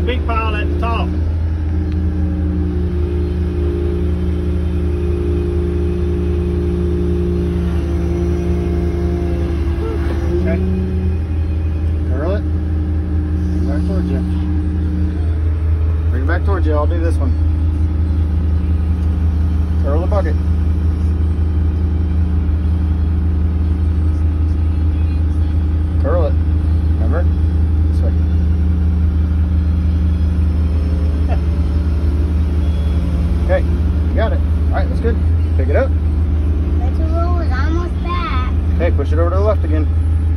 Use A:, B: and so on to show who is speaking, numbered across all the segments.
A: that big pile at the top. Okay. Curl it. Bring it back towards you. Bring it back towards you. I'll do this one. Curl the bucket. Curl it. Remember? This way. Okay, you got it. Alright, that's good. Pick it up.
B: Let's roll it almost back.
A: Okay, push it over to the left again.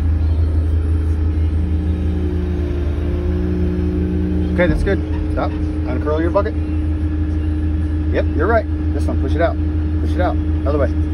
A: Okay, that's good. Stop. Uncurl your bucket. Yep, you're right. This one, push it out. Push it out. Other way.